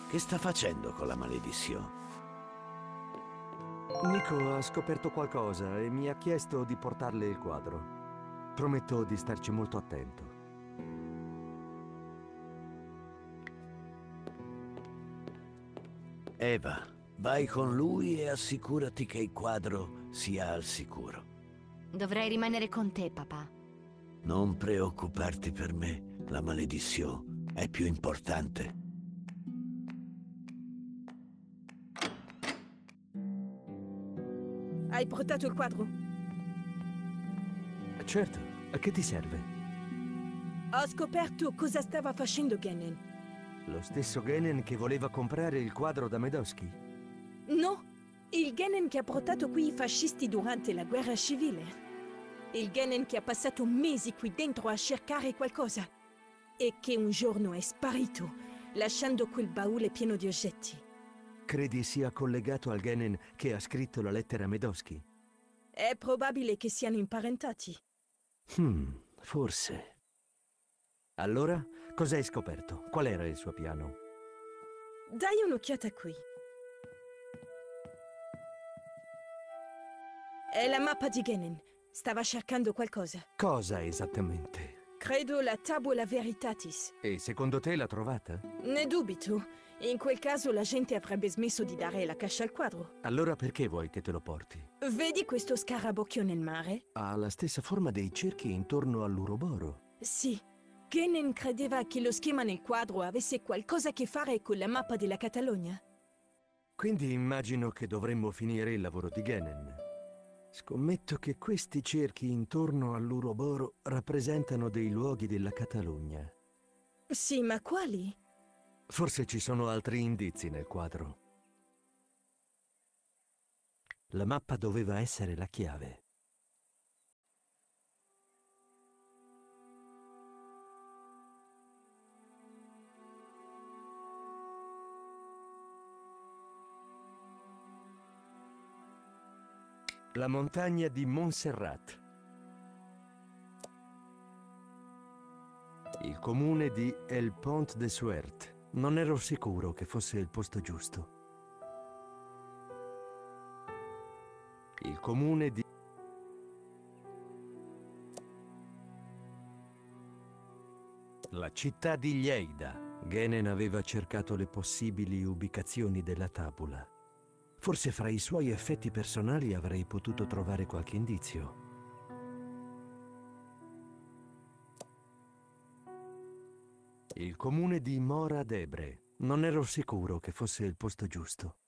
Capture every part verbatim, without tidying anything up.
Che sta facendo con la maledizione? Nico ha scoperto qualcosa e mi ha chiesto di portarle il quadro. Prometto di starci molto attento. Eva, vai con lui e assicurati che il quadro sia al sicuro. Dovrei rimanere con te, papà. Non preoccuparti per me, la maledizione è più importante. Hai portato il quadro? Certo, a che ti serve? Ho scoperto cosa stava facendo Gennen. Lo stesso Gennen che voleva comprare il quadro da Medoski? No, il Gennen che ha portato qui i fascisti durante la guerra civile. Il Gennen che ha passato mesi qui dentro a cercare qualcosa e che un giorno è sparito, lasciando quel baule pieno di oggetti. Credi sia collegato al Gennen che ha scritto la lettera a Medoski? È probabile che siano imparentati. Hmm, forse. Allora, cosa hai scoperto? Qual era il suo piano? Dai un'occhiata qui. È la mappa di Gennen. Stava cercando qualcosa. Cosa esattamente? Credo la Tabula Veritatis. E secondo te l'ha trovata? Ne dubito. In quel caso la gente avrebbe smesso di dare la caccia al quadro. Allora perché vuoi che te lo porti? Vedi questo scarabocchio nel mare? Ha la stessa forma dei cerchi intorno all'Uroboro. Sì. Gennen credeva che lo schema nel quadro avesse qualcosa a che fare con la mappa della Catalogna. Quindi immagino che dovremmo finire il lavoro di Gennen. Scommetto che questi cerchi intorno all'Uroboro rappresentano dei luoghi della Catalogna. Sì, ma quali? Forse ci sono altri indizi nel quadro. La mappa doveva essere la chiave. La montagna di Montserrat. Il comune di El Pont de Suert. Non ero sicuro che fosse il posto giusto. Il comune di... La città di Lleida. Gennen aveva cercato le possibili ubicazioni della tabula. Forse fra i suoi effetti personali avrei potuto trovare qualche indizio. Il comune di Mora d'Ebre. Non ero sicuro che fosse il posto giusto.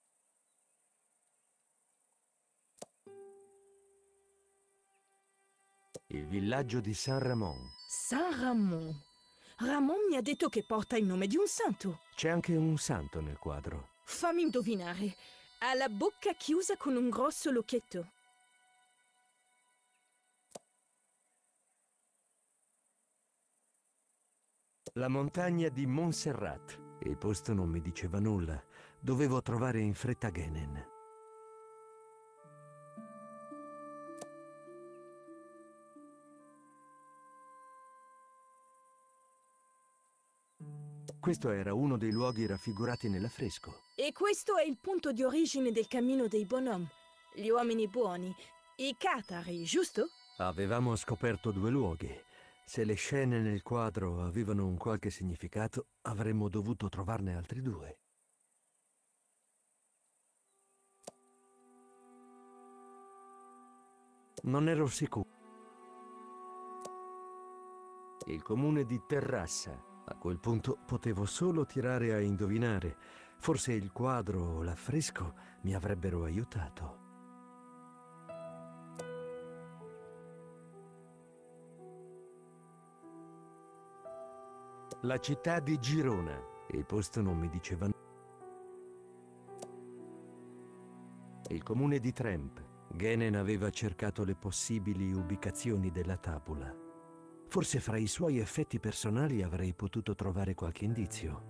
Il villaggio di San Ramon. San Ramon. Ramon mi ha detto che porta il nome di un santo. C'è anche un santo nel quadro. Fammi indovinare. Ha la bocca chiusa con un grosso lucchetto. La montagna di Montserrat. Il posto non mi diceva nulla. Dovevo trovare in fretta Gennen. Questo era uno dei luoghi raffigurati nell'affresco. E questo è il punto di origine del cammino dei bonhomme, gli uomini buoni, i catari, giusto? Avevamo scoperto due luoghi. Se le scene nel quadro avevano un qualche significato, avremmo dovuto trovarne altri due. Non ero sicuro. Il comune di Terrassa. A quel punto potevo solo tirare a indovinare. Forse il quadro o l'affresco mi avrebbero aiutato. La città di Girona. Il posto non mi diceva nulla. Il comune di Tremp. Gennen aveva cercato le possibili ubicazioni della tabula. Forse fra i suoi effetti personali avrei potuto trovare qualche indizio.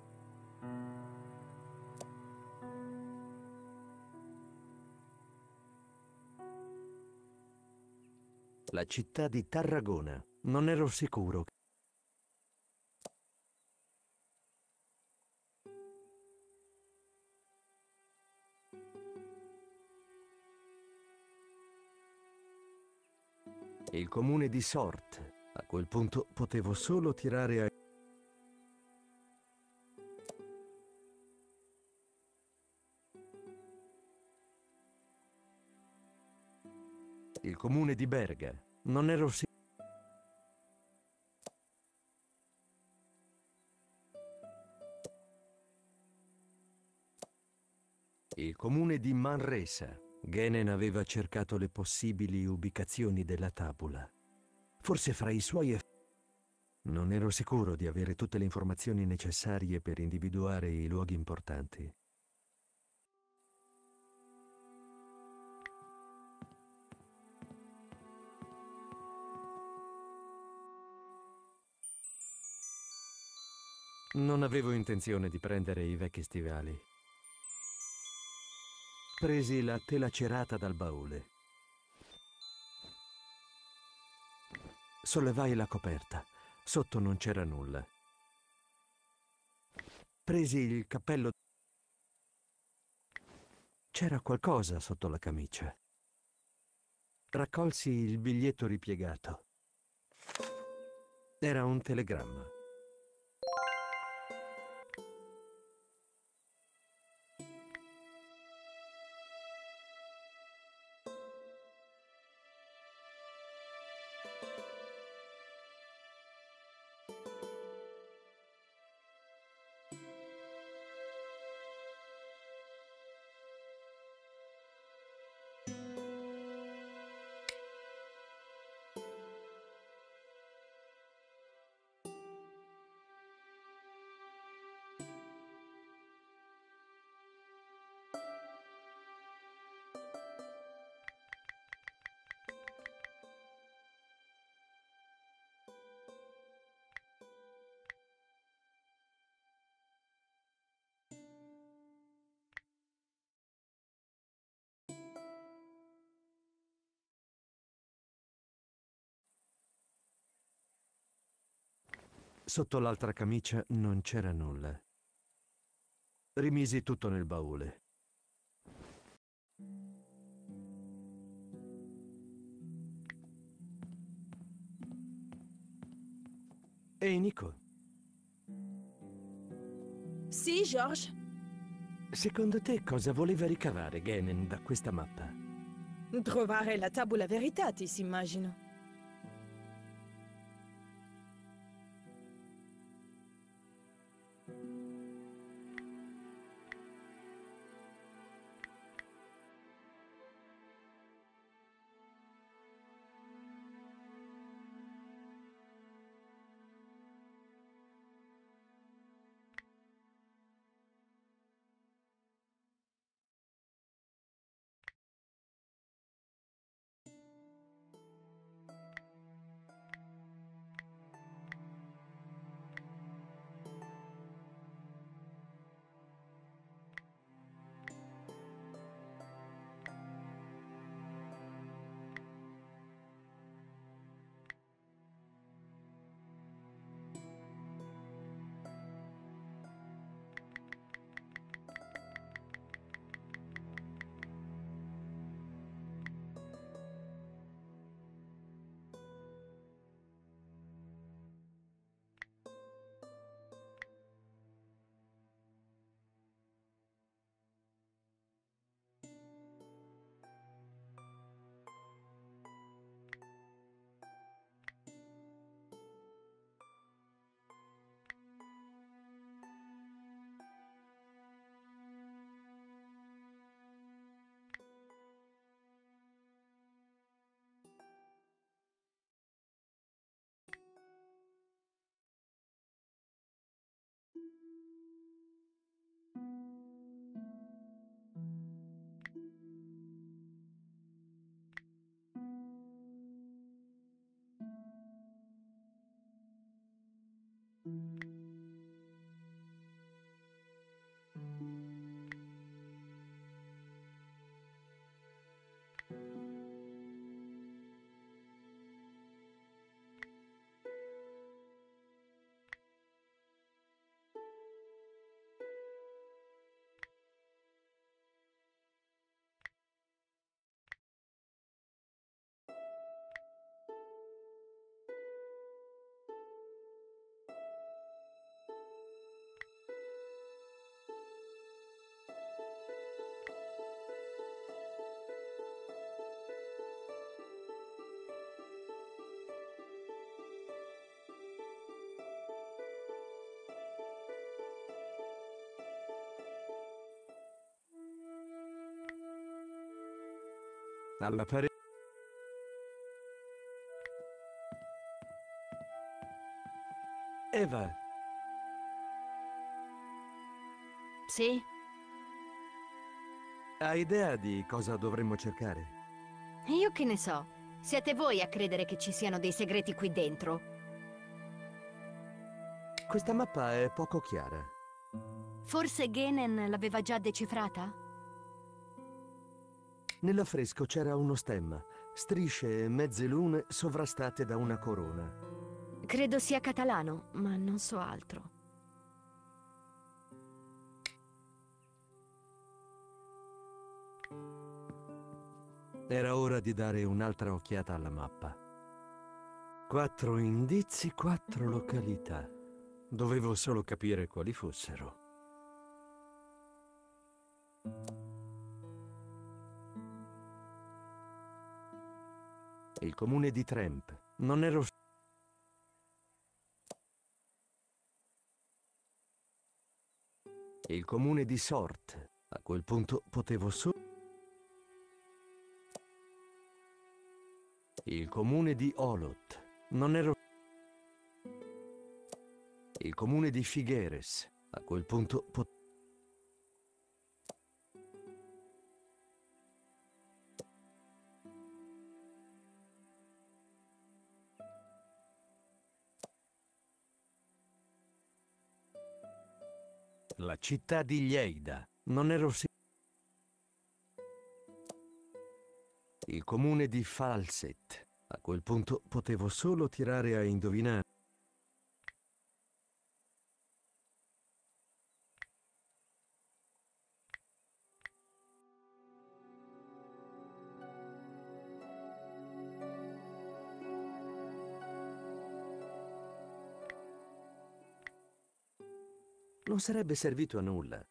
La città di Tarragona. Non ero sicuro. Il comune di Sort. A quel punto potevo solo tirare a... Il comune di Berga. Non ero sicuro. Il comune di Manresa. Genen aveva cercato le possibili ubicazioni della tabula. Forse fra i suoi eff... Non ero sicuro di avere tutte le informazioni necessarie per individuare i luoghi importanti. Non avevo intenzione di prendere i vecchi stivali. Presi la tela cerata dal baule. Sollevai la coperta. Sotto non c'era nulla. Presi il cappello. C'era qualcosa sotto la camicia. Raccolsi il biglietto ripiegato. Era un telegramma. Sotto l'altra camicia non c'era nulla. Rimisi tutto nel baule. Ehi, Nico. Sì, George? Secondo te cosa voleva ricavare Genen da questa mappa? Trovare la tabula veritatis, immagino. Alla parete. Eva, Sì? hai idea di cosa dovremmo cercare? Io che ne so. Siete voi a credere che ci siano dei segreti qui dentro. Questa mappa è poco chiara. Forse Genen l'aveva già decifrata? Nell'affresco c'era uno stemma, strisce e mezze lune sovrastate da una corona. Credo sia catalano, ma non so altro. Era ora di dare un'altra occhiata alla mappa. Quattro indizi, quattro località. Dovevo solo capire quali fossero. Il comune di Tremp. Non ero... Il comune di Sort. A quel punto potevo solo... Il comune di Olot. Non ero... Il comune di Figueres. A quel punto pot... La città di Lleida. Non ero sicuro. Il comune di Falset. A quel punto potevo solo tirare a indovinare. Non sarebbe servito a nulla.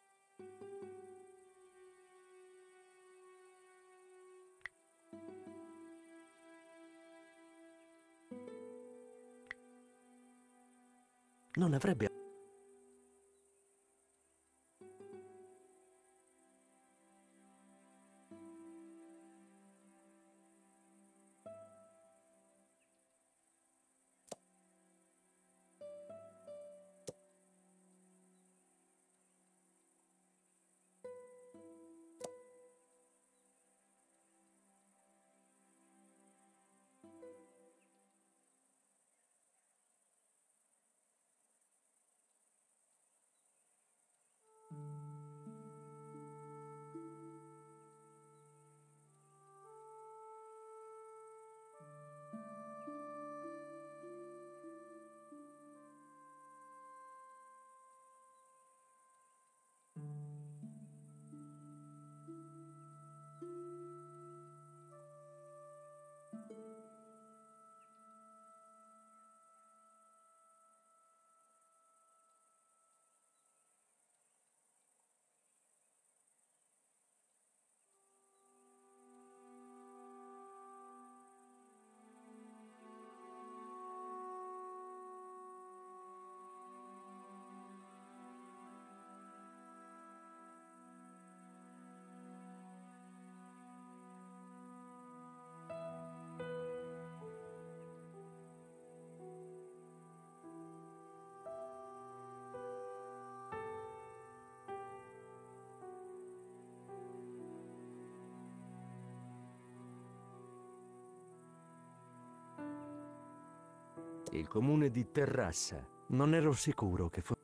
Non avrebbe... Il comune di Terrassa. Non ero sicuro che fosse...